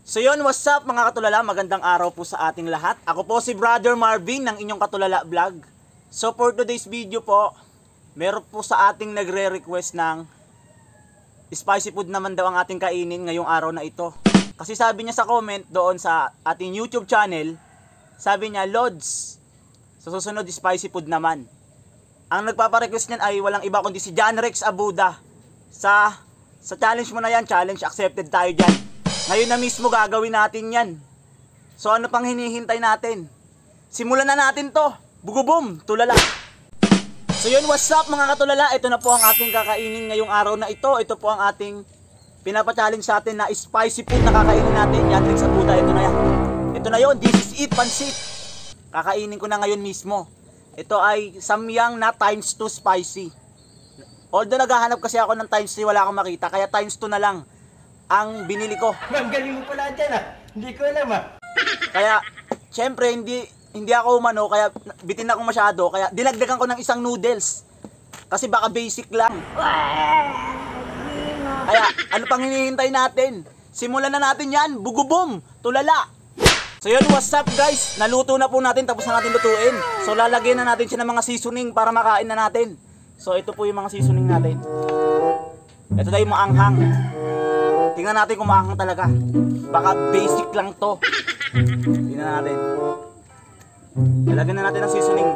So yun, what's up mga katulala? Magandang araw po sa ating lahat. Ako po si Brother Marvin ng inyong Katulala Vlog. So for today's video po, meron po sa ating nagre-request ng spicy food naman daw ang ating kainin ngayong araw na ito. Kasi sabi niya sa comment doon sa ating YouTube channel, sabi niya, Lods, sa susunod spicy food naman. Ang nagpapa-request niyan ay walang iba kundi si John Rex Abuda. Sa challenge mo na yan, challenge accepted tayo dyan. Ngayon na mismo gagawin natin yan. So ano pang hinihintay natin? Simulan na natin to. Bugubom, tulala. So yun, what's up mga katulala? Ito na po ang ating kakainin ngayong araw na ito. Ito po ang ating pinapa-challenge sa atin na spicy food na kakainin natin. Yan, Rex Abuda, ito na yan. Ito na yun, this is it, pansit. Kakainin ko na ngayon mismo. Ito ay samyang na times 2 spicy. Although naghahanap kasi ako ng times 3, wala akong makita. Kaya times 2 na lang ang binili ko. Ang galing mo pala dyan ah. Hindi ko alam ah. Kaya, syempre, hindi ako umano, kaya bitin ako masyado. Kaya dinagdagan ko ng isang noodles. Kasi baka basic lang. Kaya, ano pang hinihintay natin? Simulan na natin yan. Bugubom, tulala. So yun, what's up guys? Naluto na po natin, tapos na natin lutuin. So lalagyan na natin siya ng mga seasoning para makain na natin. So ito po yung mga seasoning natin. Ito na yung maanghang. Tingnan natin kung maanghang talaga. Baka basic lang to. Tingnan natin. Lalagyan na natin ng seasoning.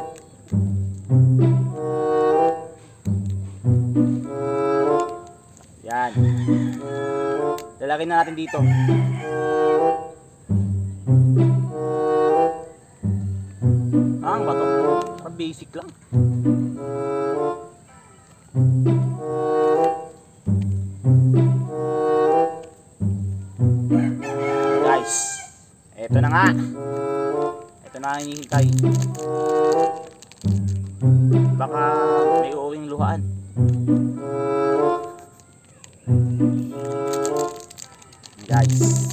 Yan. Lalagyan na natin dito. Ang bato. Parang basic lang. Guys, eto na nga. Eto na ang hinihintay. Baka may uuwing luhaan. Guys,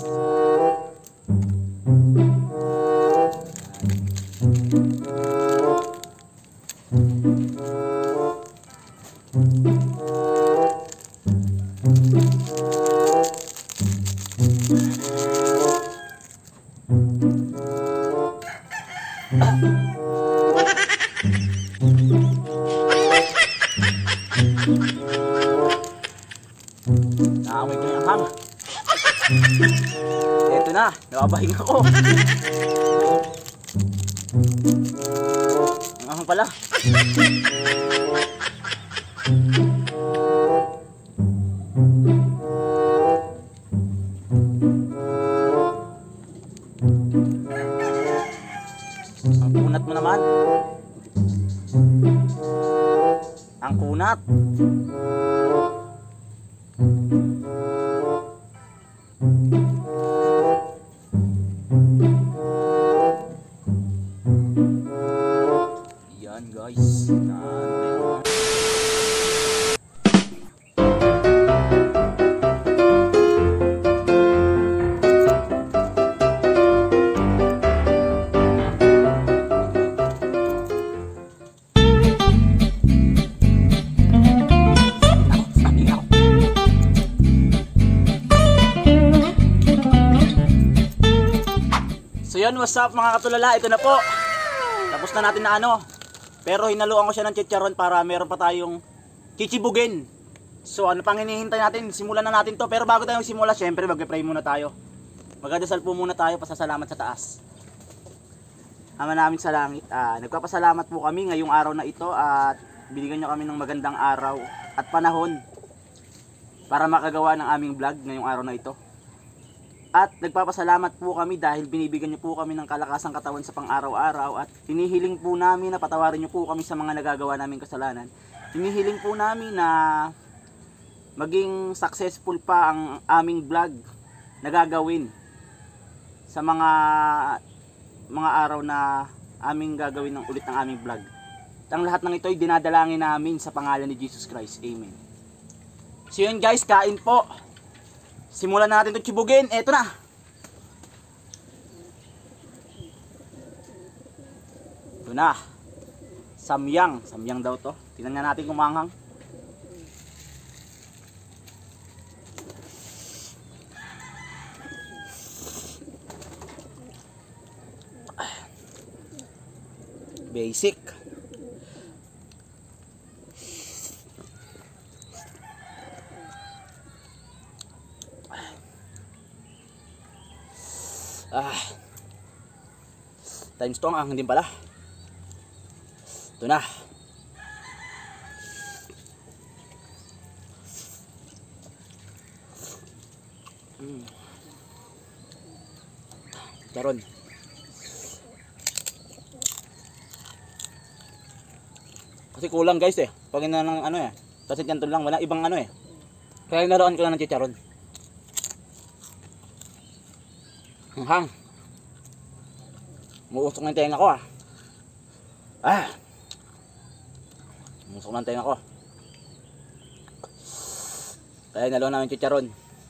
naamoy ko yung hang. Eto na, nababahin ako. Ang hang pala. Ang kunat mo naman. Ang kunat. Yan guys. So yun, what's up mga katulala, ito na po. Tapos na natin na ano. Pero hinaluan ko siya ng chicharon para meron pa tayong chichibugin. So ano pang hinihintay natin? Simulan na natin to. Pero bago tayo magsimula, syempre mag-pray muna tayo. Magdadasal po muna tayo, pasasalamat sa taas. Ama namin sa langit, nagpapasalamat po kami ngayong araw na ito at binigyan niyo kami ng magandang araw at panahon para makagawa ng aming vlog ngayong araw na ito. At nagpapasalamat po kami dahil binibigyan niyo po kami ng kalakasang katawan sa pang-araw-araw at hinihiling po namin na patawarin niyo po kami sa mga nagagawa naming kasalanan. Hinihiling po namin na maging successful pa ang aming vlog na gagawin sa mga araw na aming gagawin ng ulit ng aming vlog. At ang lahat ng ito ay dinadalangin namin sa pangalan ni Jesus Christ. Amen. So yun guys, kain po. Simulan natin itong chibugin. Eto na. Ito na. Samyang. Samyang daw to. Tingnan nga natin kung maanghang. Basic. Times 2 ang din pala. Ito na. Charon. Kasi kulang guys eh. Pag ina ng ano eh. Kasi ganito lang, wala ibang ano eh. Kaya naroon ko lang ng chicharon. Hang. Muusok na yung tenga ko ah. Muusok na yung tenga ko. Kaya nalo namin chicharon.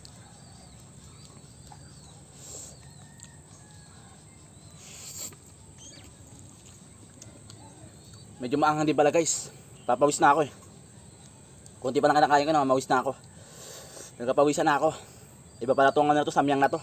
Medyo maanghang din pala guys. Papawis na ako eh. Kunti pa lang kinakain ko na, mawis na ako. Nagkapawisan na ako. Iba pala itong ano na to, samyang na to.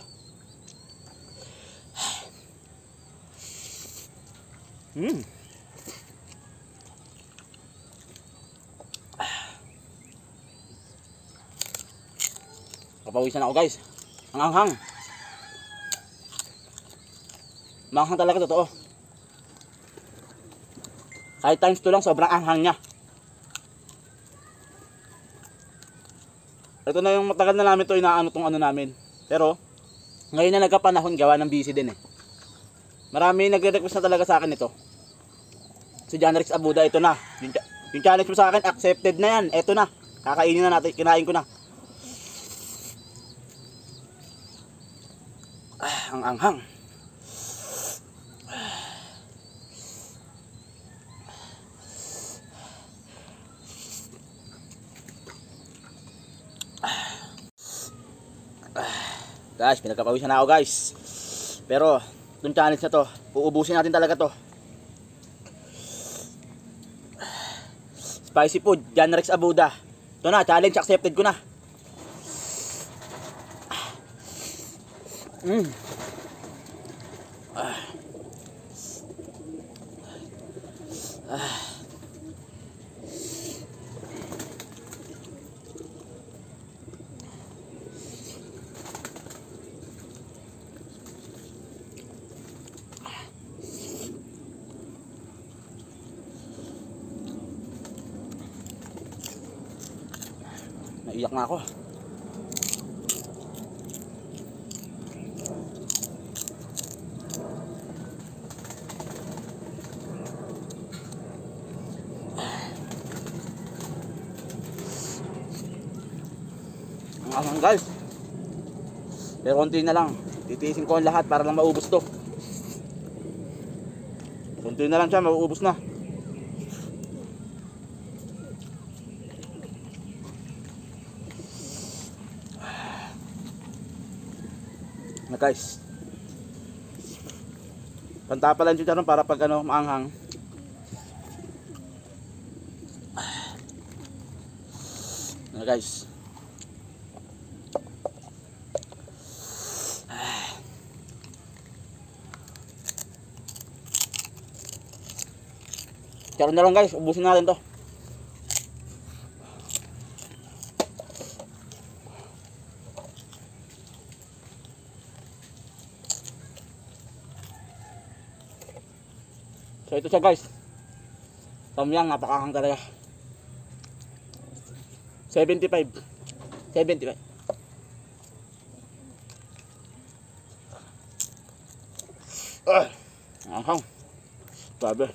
Kapawisan ako guys. Ang anghang. Maanghang talaga totoo. Kahit times 2 lang, sobrang anghang niya. Ito na yung matagal na namin ito inaano tong ano namin. Pero ngayon na nagkapanahon, gawa ng busy din eh. Marami nagre-request na talaga sa akin ito. Si Janrix Abuda, ito na. Yung challenge mo sa akin, accepted na yan. Ito na. Kakainin na natin. Kinain ko na. Ang anghang. Guys, pinagkapawisan na ako guys. Pero itong challenge na to, uubusin natin talaga to. Spicy food, Janrix Abuda. Ito na, challenge accepted ko na. Naiyak na ako. Ang guys. Pero konti na lang. Titiisin ko ang lahat para lang maubos to. Konti na lang siya, mauubos na. Na guys. Pantapalan yung chicharon para pag ano, maanghang. Na guys. Chicharon na lang guys, ubusin natin to. So ito siya guys. Samyang, napakahang talaga. 75. 75. Ahang. Sabi.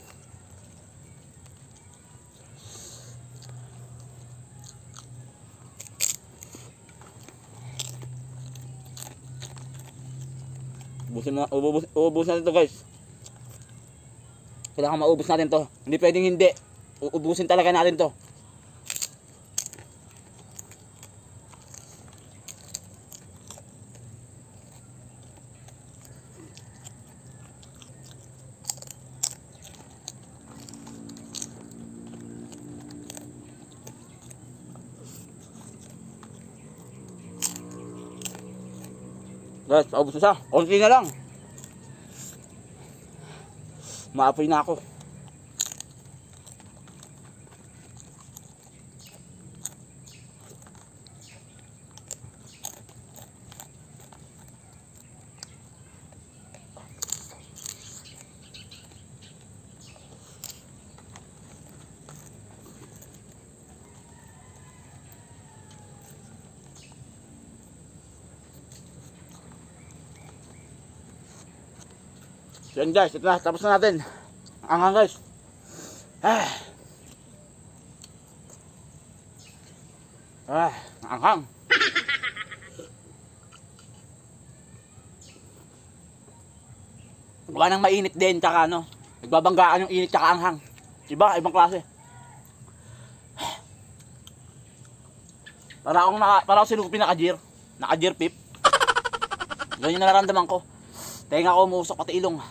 Ubusin natin ito guys. Kailangan maubos natin to. Hindi pwedeng hindi. Uubusin talaga natin to. Guys, paubos na siya. Konti na lang. Maapoy na ako. So yan guys, ito na, tapos na natin. Ang anghang guys. Ang anghang. Gawa ng mainit din, tsaka ano, nagbabanggaan yung init tsaka anghang. Diba? Ibang klase. Para akong sinupi naka-gear pip. Ganyan na nararamdaman ko. Tenga ko umusok pati ilong.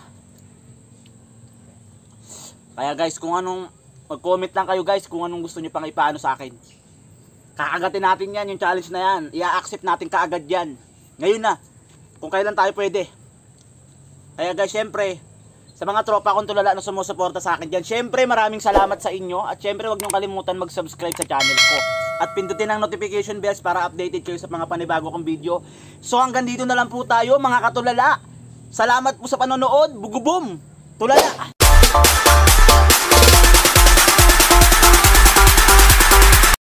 Kaya guys, kung anong, mag-comment lang kayo guys kung anong gusto niyo pang ipaano sa akin. Kakagatin natin yan, yung challenge na yan. I-accept natin kaagad yan. Ngayon na, kung kailan tayo pwede. Kaya guys, syempre, sa mga tropa kong tulala na sumusuporta sa akin dyan, syempre maraming salamat sa inyo. At syempre huwag niyong kalimutan mag-subscribe sa channel ko. At pindutin ang notification bells para updated kayo sa mga panibago kong video. So hanggang dito na lang po tayo mga katulala. Salamat po sa panonood. Bugubom! Tulala!